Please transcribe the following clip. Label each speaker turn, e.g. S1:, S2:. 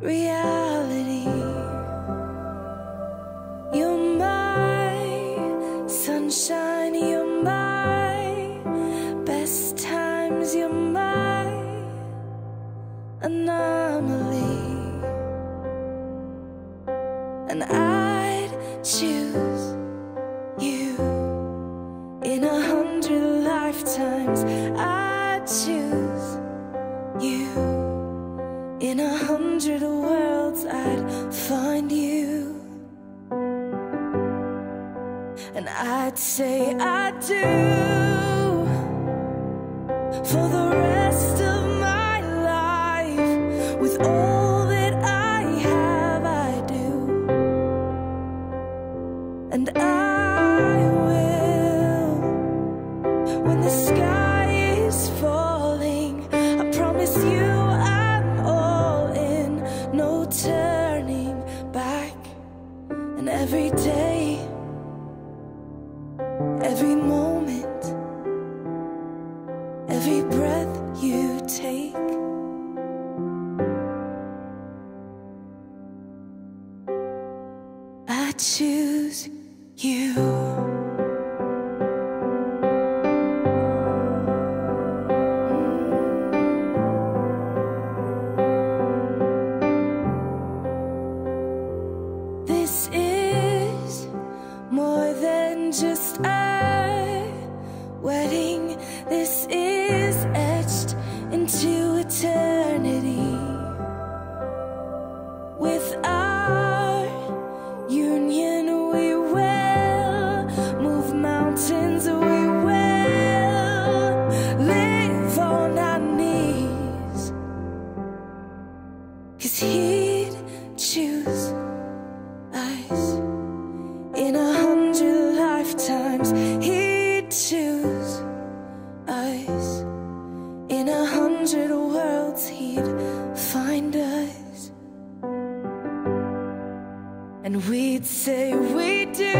S1: reality. You're my sunshine, you're my best times, you're my anomaly. And I'd choose you in 100 lifetimes. I'd choose you in 100 worlds. I'd find you, and I'd say I do for the rest of my life. With all that I have, I do, and I will. When the sky is falling, I promise you I'm all in, no turning back. And every day, every moment, every breath you take, I choose you. This is more than just a wedding. This is etched into eternity. With our union, we will move mountains. We will live on our knees, 'cause he'd choose us in 100 lifetimes. He'd choose us in 100 worlds. He'd find us, and we'd say we do.